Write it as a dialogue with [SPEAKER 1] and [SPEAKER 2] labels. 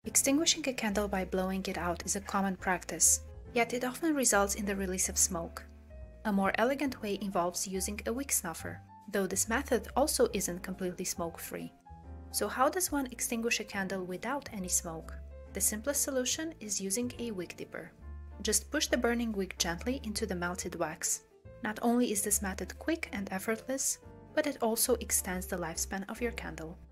[SPEAKER 1] Extinguishing a candle by blowing it out is a common practice, yet it often results in the release of smoke. A more elegant way involves using a wick snuffer, though this method also isn't completely smoke-free. So how does one extinguish a candle without any smoke? The simplest solution is using a wick dipper. Just push the burning wick gently into the melted wax. Not only is this method quick and effortless, but it also extends the lifespan of your candle.